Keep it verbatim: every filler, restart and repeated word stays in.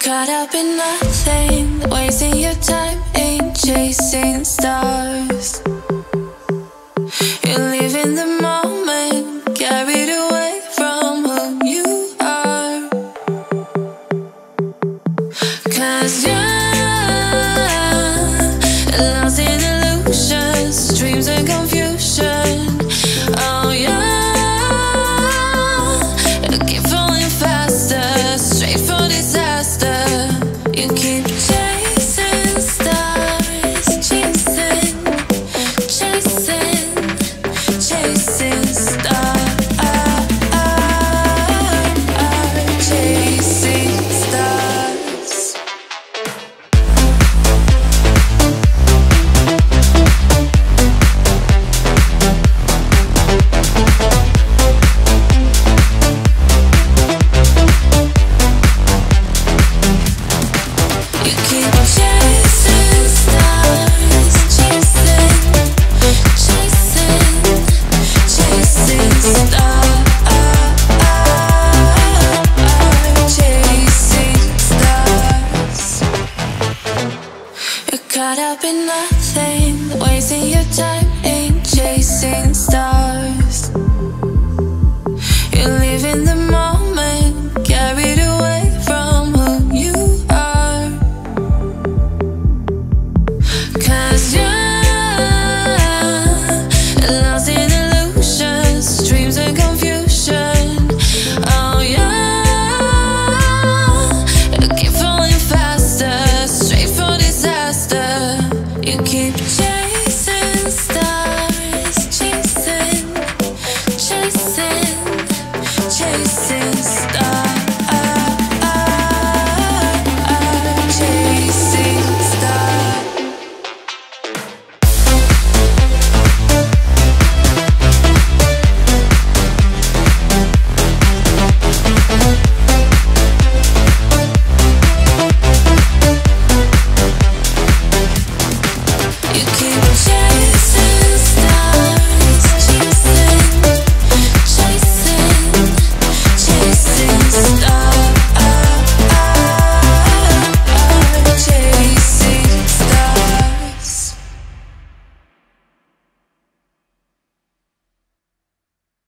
Caught up in nothing, wasting your time ain't chasing stars. You live in the moment, carried away from who you are. Cause you're lost in illusions, dreams and confusion. Oh yeah, you keep falling faster, straight for disaster. You keep chasing stars, chasing, chasing, chasing stars, chasing stars. You keep chasing stars, chasing, chasing, chasing stars, chasing stars. You're caught up in nothing, wasting your time ain't chasing stars. You live in the moment.